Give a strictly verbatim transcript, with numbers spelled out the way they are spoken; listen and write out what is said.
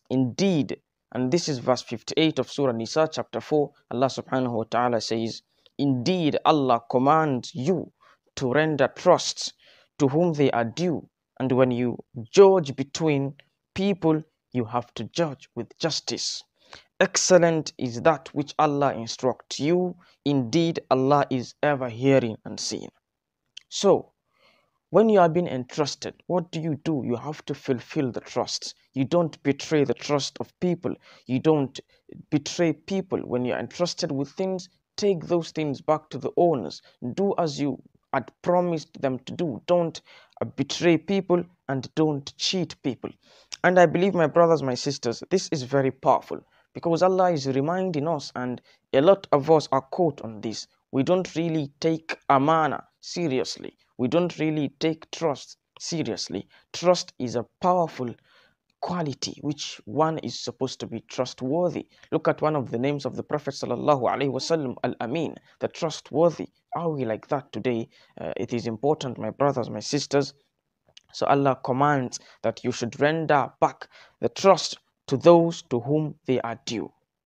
Indeed, and this is verse fifty-eight of Surah Nisa chapter four, Allah subhanahu wa ta'ala says, indeed Allah commands you to render trusts to whom they are due, and when you judge between people, you have to judge with justice. Excellent is that which Allah instructs you. Indeed, Allah is ever hearing and seeing. So, when you are being entrusted, what do you do? You have to fulfill the trust. You don't betray the trust of people. You don't betray people. When you're entrusted with things, take those things back to the owners. Do as you had promised them to do. Don't uh, betray people and don't cheat people. And I believe, my brothers, my sisters, this is very powerful because Allah is reminding us, and a lot of us are caught on this. We don't really take amana seriously. We don't really take trust seriously. Trust is a powerful quality which one is supposed to be trustworthy. Look at one of the names of the Prophet sallallahu alaihi wasallam, Al-Amin, the trustworthy. Are we like that today? Uh, it is important, my brothers, my sisters. So Allah commands that you should render back the trust to those to whom they are due.